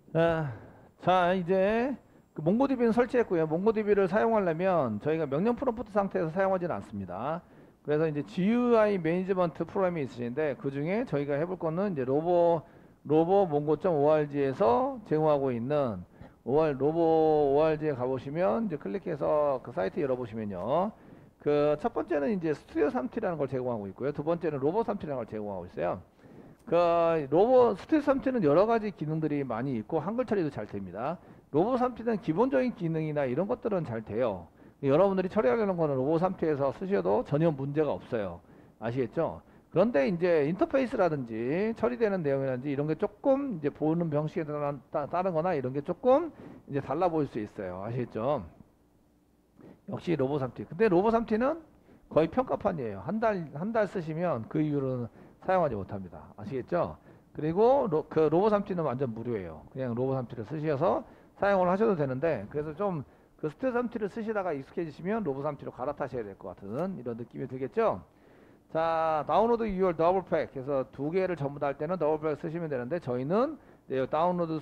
아, 자, 이제 그 몽고디비는 설치했고요. 몽고디비를 사용하려면 저희가 명령 프롬프트 상태에서 사용하지는 않습니다. 그래서 이제 GUI 매니지먼트 프로그램이 있으신데 그 중에 저희가 해볼 거는 이제 로보 몽고.org에서 제공하고 있는 로보 org에 가보시면 이제 클릭해서 그 사이트 열어보시면요. 그 첫 번째는 이제 스튜디오 3T라는 걸 제공하고 있고요. 두 번째는 로보 3T라는 걸 제공하고 있어요. 그 로봇 스틸 3T는 여러 가지 기능들이 많이 있고 한글 처리도 잘 됩니다. 로봇 3T는 기본적인 기능이나 이런 것들은 잘 돼요. 여러분들이 처리하려는 거는 로봇 3T에서 쓰셔도 전혀 문제가 없어요. 아시겠죠? 그런데 이제 인터페이스라든지 처리되는 내용이라든지 이런 게 조금 이제 보는 방식에 따른 거나 이런 게 조금 이제 달라 보일 수 있어요. 아시겠죠? 역시 로봇 3T. 근데 로봇 3T는 거의 평가판이에요. 한 달 쓰시면 그 이후로는 사용하지 못합니다. 아시겠죠? 그리고 그 로봇 3T는 완전 무료예요. 그냥 로봇 3T를 쓰셔서 사용을 하셔도 되는데, 그래서 좀 그 스틸 3T를 쓰시다가 익숙해지시면 로봇 3T로 갈아타셔야 될 것 같은 이런 느낌이 들겠죠? 자, 다운로드 유얼 더블팩 해서 두 개를 전부 다 할 때는 더블팩 쓰시면 되는데, 저희는 다운로드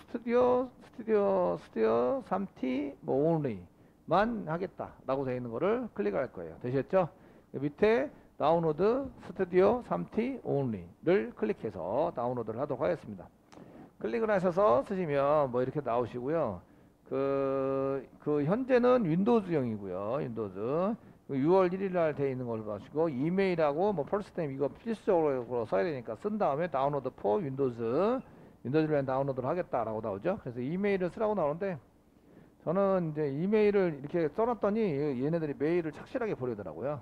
스튜디오 3T 뭐 only만 하겠다라고 되어 있는 거를 클릭할 거예요. 되셨죠? 밑에 다운로드 스튜디오 3T only를 클릭해서 다운로드를 하도록 하겠습니다. 클릭을 하셔서 쓰시면 뭐 이렇게 나오시고요. 현재는 윈도우즈용이고요. 윈도우즈. 6월 1일 날 돼 있는 걸로 봐주시고, 이메일하고 뭐 펄스템 이거 필수적으로 써야 되니까 쓴 다음에 다운로드 포 윈도우즈를 다운로드를 하겠다라고 나오죠. 그래서 이메일을 쓰라고 나오는데, 저는 이제 이메일을 이렇게 써놨더니 얘네들이 메일을 착실하게 보내더라고요.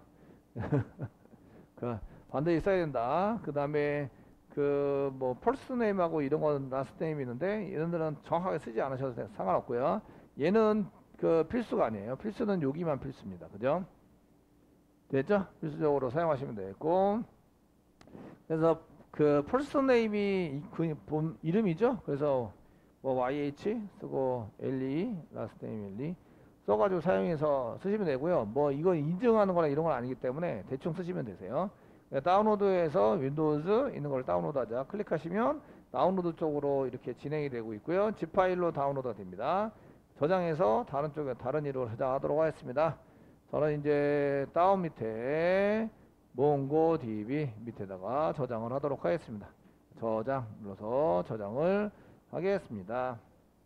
그 반드시 써야 된다. 그 다음에 그 뭐 펄스네임하고 이런 건 라스트네임이 있는데 얘네들은 정확하게 쓰지 않으셔도 상관없고요. 얘는 그 필수가 아니에요. 필수는 여기만 필수입니다. 그죠? 됐죠? 필수적으로 사용하시면 되겠고, 그래서 그 펄스네임이 그 본 이름이죠. 그래서 뭐 YH 쓰고 LE 라스트네임 LE 써가지고 사용해서 쓰시면 되고요. 뭐 이건 인증하는 거나 이런 건 아니기 때문에 대충 쓰시면 되세요. 다운로드에서 윈도우즈 있는 걸 다운로드하자 클릭하시면 다운로드 쪽으로 이렇게 진행이 되고 있고요. zip 파일로 다운로드가 됩니다. 저장해서 다른 쪽에 다른 이로 저장하도록 하겠습니다. 저는 이제 다운 밑에 몽고DB 밑에다가 저장을 하도록 하겠습니다. 저장 눌러서 저장을 하겠습니다.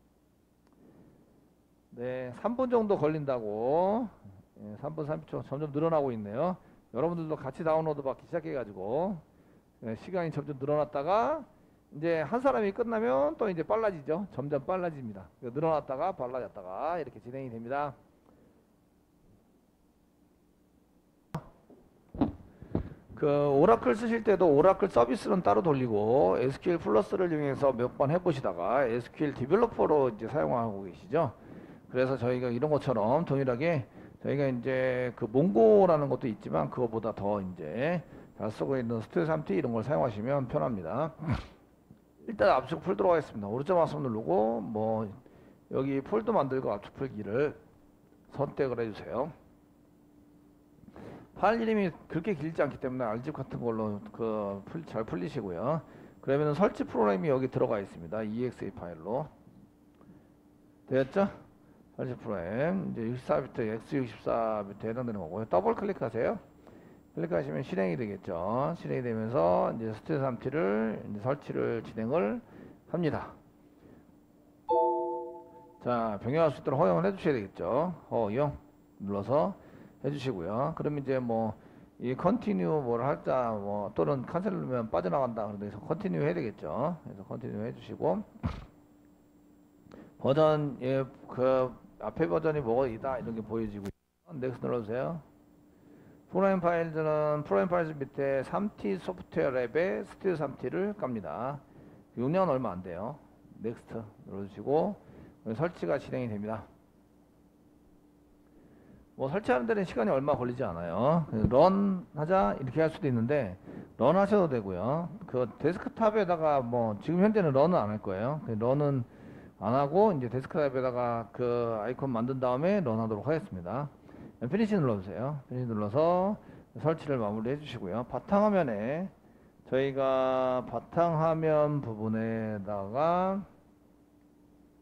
네, 3분 정도 걸린다고. 3분 30초 점점 늘어나고 있네요. 여러분들도 같이 다운로드 받기 시작해가지고 시간이 점점 늘어났다가 이제 한 사람이 끝나면 또 이제 빨라지죠. 점점 빨라집니다. 늘어났다가 빨라졌다가 이렇게 진행이 됩니다. 그 오라클 쓰실 때도 오라클 서비스는 따로 돌리고 SQL 플러스를 이용해서 몇 번 해보시다가 SQL 디벨로퍼로 이제 사용하고 계시죠. 그래서 저희가 이런 것처럼 동일하게 저희가 이제 그 몽고라는 것도 있지만 그거보다 더 이제 잘 쓰고 있는 스틸 3T 이런 걸 사용하시면 편합니다. 일단 압축 풀 들어가겠습니다. 오른쪽 마우스 누르고 뭐 여기 폴더 만들고 압축 풀기를 선택을 해주세요. 파일 이름이 그렇게 길지 않기 때문에 RZIP 같은 걸로 잘 풀리시고요. 그러면 설치 프로그램이 여기 들어가 있습니다. exe 파일로 되었죠? 설치 프로그램 이제 64비트 x64비트 해당되는 거고요. 더블 클릭하세요. 클릭하시면 실행이 되겠죠. 실행이 되면서 이제 스틸 3T를 이제 설치를 진행을 합니다. 자, 병행할 수 있도록 허용을 해주셔야 되겠죠. 허용 눌러서 해주시고요. 그럼 이제 뭐 이 컨티뉴 뭘 할까 뭐 또는 캔슬 누르면 빠져나간다 그래서 컨티뉴 해야 되겠죠. 그래서 컨티뉴 해주시고 버전 그 앞에 버전이 뭐이다 이런 게 보여지고 넥스트 눌러주세요. 프로그램 파일즈 밑에 3T 소프트웨어 랩에 스틸 3T를 깝니다. 용량은 얼마 안 돼요. 넥스트 눌러주시고 설치가 진행이 됩니다. 뭐 설치하는 데는 시간이 얼마 걸리지 않아요. 런 하자 이렇게 할 수도 있는데 런 하셔도 되고요. 그 데스크탑에다가 뭐 지금 현재는 런은 안 할 거예요. 런은 안 하고 이제 데스크탑에다가 그 아이콘 만든 다음에 런 하도록 하겠습니다. 피니시 눌러주세요. 피니시 눌러서 설치를 마무리 해주시고요. 바탕화면에 저희가 바탕화면 부분에다가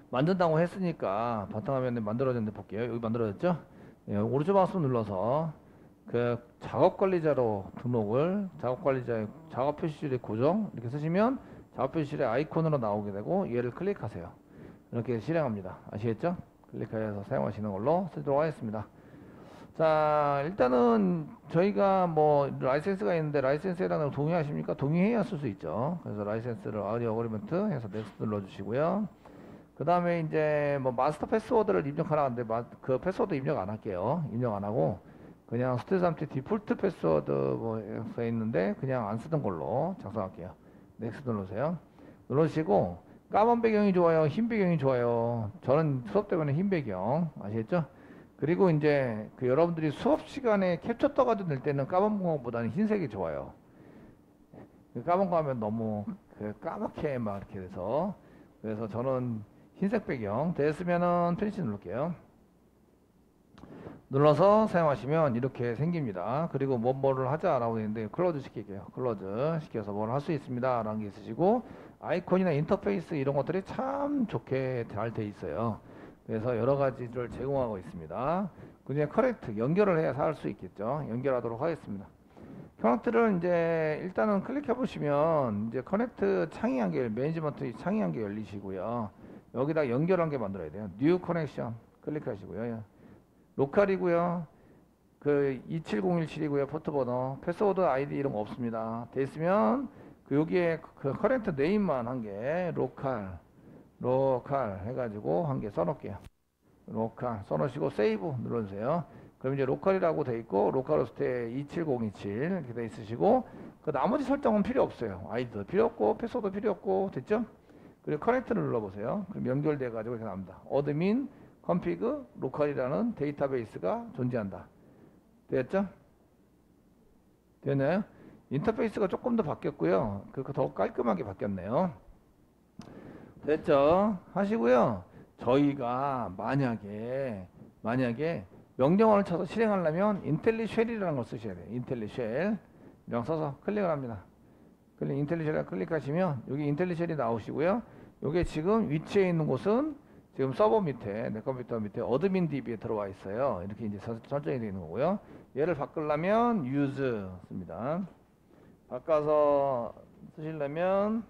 만든다고 했으니까 바탕화면에 만들어졌는데 볼게요. 여기 만들어졌죠? 예, 오른쪽 마우스 눌러서 그 작업 관리자로 등록을 작업 관리자의 작업 표시줄의 고정 이렇게 쓰시면 작업 표시줄의 아이콘으로 나오게 되고 얘를 클릭하세요. 이렇게 실행합니다. 아시겠죠? 클릭해서 사용하시는 걸로 쓰도록 하겠습니다. 자, 일단은 저희가 뭐 라이센스가 있는데 라이센스에 대한 동의하십니까? 동의해야 쓸 수 있죠. 그래서 라이센스를 아우디오 어그리먼트 해서 넥스트 눌러주시고요. 그 다음에 이제 뭐 마스터 패스워드를 입력하라는데 그 패스워드 입력 안 할게요. 입력 안 하고 그냥 스테이스3 디폴트 패스워드 뭐 써 있는데 그냥 안 쓰던 걸로 작성할게요. 넥스트 누르세요. 누르시고 까만 배경이 좋아요, 흰 배경이 좋아요. 저는 수업 때문에 흰 배경 아시겠죠? 그리고 이제 그 여러분들이 수업 시간에 캡처 떠가지고 낼 때는 까만 거보다는 흰색이 좋아요. 까만 거 하면 너무 그 까맣게 막 이렇게 돼서 그래서 저는 흰색 배경 됐으면은 피니시 누를게요. 눌러서 사용하시면 이렇게 생깁니다. 그리고 뭐를 하자라고 되는데 클로즈 시킬게요. 클로즈 시켜서 뭘 할 수 있습니다 라는 게 있으시고 아이콘이나 인터페이스 이런 것들이 참 좋게 잘 돼 있어요. 그래서 여러 가지를 제공하고 있습니다. 그중에 커넥트 연결을 해야 할 수 있겠죠. 연결하도록 하겠습니다. 커넥트를 이제 일단은 클릭해 보시면 이제 커넥트 창이 한 개, 매니지먼트 창이 한 개 열리시고요. 여기다 연결한 게 만들어야 돼요. 뉴 커넥션 클릭하시고요. 로컬이고요. 그 27017이고요. 포트번호, 패스워드 아이디 이런 거 없습니다. 돼 있으면 그 여기에 그 커넥트 네임만 한 개 로컬 해가지고 한 개 써놓을게요. 로컬 써놓으시고 세이브 눌러주세요. 그럼 이제 로컬이라고 돼 있고 로컬호스트에 27027 이렇게 돼 있으시고 그 나머지 설정은 필요 없어요. 아이디도 필요 없고 패스워드 필요 없고 됐죠? 그리고 커넥트를 눌러보세요. 그럼 연결돼 가지고 이렇게 나옵니다. 어드민 config 로컬이라는 데이터베이스가 존재한다. 됐죠? 됐나요? 인터페이스가 조금 더 바뀌었고요. 그 더 깔끔하게 바뀌었네요. 됐죠? 하시고요. 저희가 만약에 명령어를 쳐서 실행하려면 인텔리쉘이라는 걸 쓰셔야 돼요. 인텔리쉘 명 써서 클릭을 합니다. 인텔리쉘을 클릭하시면 여기 인텔리쉘이 나오시고요. 이게 지금 위치해 있는 곳은 지금 서버 밑에 내 컴퓨터 밑에 어드민 DB에 들어와 있어요. 이렇게 이제 설정이 되어 있는 거고요. 얘를 바꾸려면 use 씁니다. 바꿔서 쓰시려면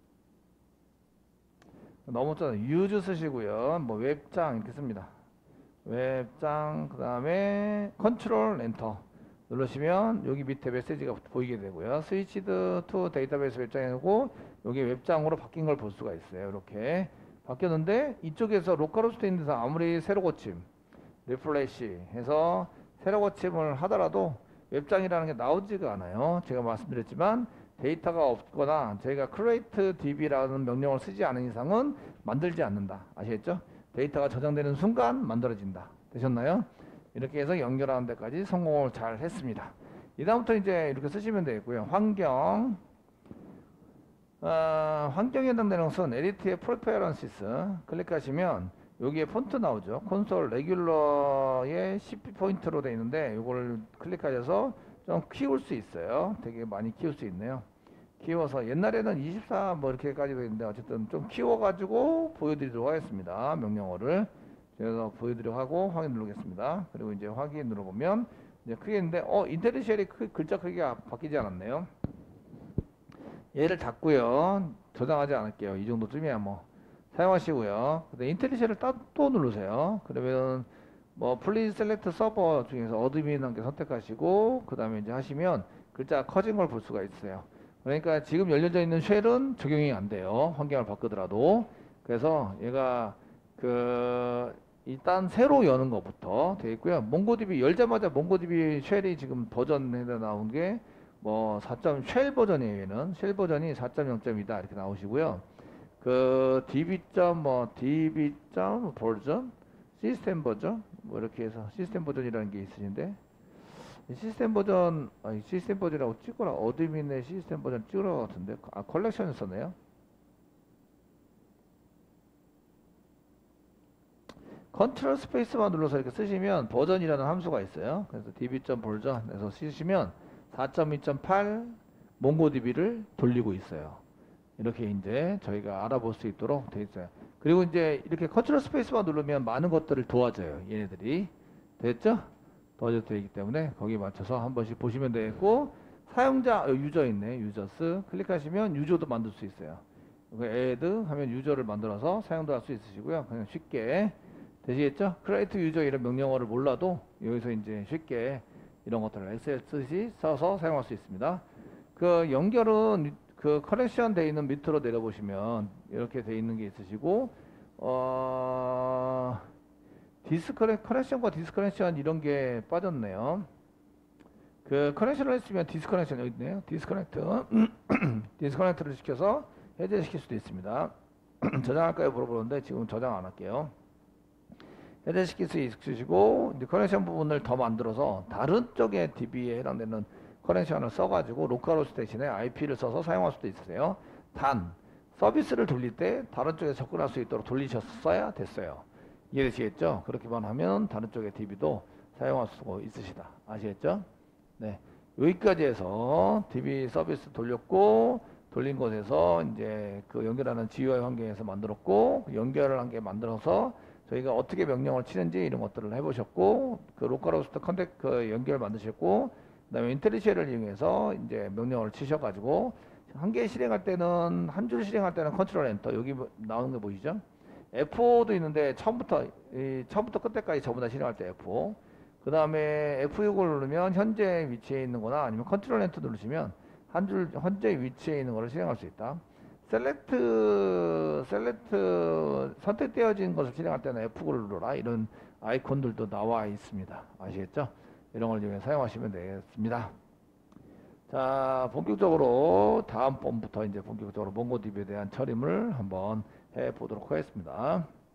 너무 쩌네. use 쓰시고요. 뭐 웹장 이렇게 씁니다. 웹장 그 다음에 컨트롤 엔터 누르시면 여기 밑에 메시지가 보이게 되고요. 스위치드 투 데이터베이스 웹장이고 여기 웹장으로 바뀐 걸 볼 수가 있어요. 이렇게 바뀌었는데 이쪽에서 로컬호스트 있는 데서 아무리 새로 고침 리플래시 해서 새로 고침을 하더라도 웹장이라는 게 나오지가 않아요. 제가 말씀드렸지만 데이터가 없거나 저희가 create db라는 명령을 쓰지 않은 이상은 만들지 않는다. 아시겠죠? 데이터가 저장되는 순간 만들어진다. 되셨나요? 이렇게 해서 연결하는 데까지 성공을 잘 했습니다. 이 다음부터 이제 이렇게 쓰시면 되겠고요. 환경에 해당되는 것은 에디트의 프레퍼런시스 클릭하시면 여기에 폰트 나오죠. 콘솔 레귤러의 10포인트로 되어 있는데 이걸 클릭하셔서 좀 키울 수 있어요. 되게 많이 키울 수 있네요. 키워서 옛날에는 24 뭐 이렇게까지 되어 있는데 어쨌든 좀 키워가지고 보여드리도록 하겠습니다. 명령어를 그래서 보여드리도록 하고 확인 누르겠습니다. 그리고 이제 확인 눌러보면 이제 크게 있는데 인텔리쉘이 글자 크기가 바뀌지 않았네요. 얘를 닫고요. 저장하지 않을게요. 이 정도쯤이야 뭐 사용하시고요. 근데 인텔리쉘을 또 누르세요. 그러면 뭐 플리즈 셀렉트 서버 중에서 어드민 한 개 선택하시고 그 다음에 이제 하시면 글자가 커진 걸 볼 수가 있어요. 그러니까 지금 열려져 있는 쉘은 적용이 안 돼요. 환경을 바꾸더라도. 그래서 얘가 일단 새로 여는 것부터 되어 있고요. 몽고디비 열자마자 몽고디비 쉘이 지금 버전에 나온 게 뭐 4. 쉘 버전이에요. 얘는 쉘 버전이 4.0.2다 이렇게 나오시고요. 그 db 버전 시스템 버전 뭐 이렇게 해서 시스템 버전이라는 게 있으신데 시스템 버전이라고 찍거나 어드민의 시스템 버전 찍으라고 같은데 컬렉션을 썼네요. 컨트롤 스페이스만 눌러서 이렇게 쓰시면 버전이라는 함수가 있어요. 그래서 db.버전에서 쓰시면 4.2.8 몽고DB를 돌리고 있어요. 이렇게 이제 저희가 알아볼 수 있도록 되어 있어요. 그리고 이제 이렇게 컨트롤 스페이스만 누르면 많은 것들을 도와줘요. 얘네들이. 됐죠? 도와줘도 되기 때문에 거기에 맞춰서 한 번씩 보시면 되겠고, 사용자 유저 있네. 유저스 클릭하시면 유저도 만들 수 있어요. add 하면 유저를 만들어서 사용도 할 수 있으시고요. 그냥 쉽게 되시겠죠? create 유저 이런 명령어를 몰라도 여기서 이제 쉽게 이런 것들을 엑셀 쓰시 써서 사용할 수 있습니다. 그 연결은 그 커넥션 돼 있는 밑으로 내려보시면 이렇게 돼 있는 게 있으시고, 커넥션과 디스커넥션 이런 게 빠졌네요. 그 커넥션을 했으면 디스커넥션 여기 있네요. 디스커넥트 디스커넥트를 시켜서 해제시킬 수도 있습니다. 저장할까요 물어보는데 지금 저장 안 할게요. 해제시킬 수 있으시고, 이제 커넥션 부분을 더 만들어서 다른 쪽의 DB에 해당되는 커넥션을 써가지고 로컬호스트 대신에 IP를 써서 사용할 수도 있으세요. 단 서비스를 돌릴 때 다른 쪽에 접근할 수 있도록 돌리셨어야 됐어요. 이해되시겠죠? 그렇게만 하면 다른 쪽의 DB도 사용할 수 있으시다. 아시겠죠? 네, 여기까지 해서 DB 서비스 돌렸고, 돌린 곳에서 이제 그 연결하는 GUI 환경에서 만들었고, 연결을 한 개 만들어서 저희가 어떻게 명령을 치는지 이런 것들을 해보셨고, 그 로컬호스트 컨택 그 연결 만드셨고, 그다음에 인텔리쉘을 이용해서 이제 명령어를 치셔가지고 한 개 실행할 때는 한 줄 실행할 때는 컨트롤 엔터 여기 나오는 거 보이시죠? F5도 있는데 처음부터 끝까지 전부 다 실행할 때 F5. 그 다음에 F6을 누르면 현재 위치에 있는 거나 아니면 컨트롤 엔터 누르시면 한 줄 현재 위치에 있는 거를 실행할 수 있다. 셀렉트 선택되어진 것을 실행할 때는 F9를 눌러라. 이런 아이콘들도 나와 있습니다. 아시겠죠? 이런 걸 이용해 사용하시면 되겠습니다. 자, 본격적으로 다음 번부터 이제 본격적으로 몽고DB에 대한 처리를 한번 해 보도록 하겠습니다.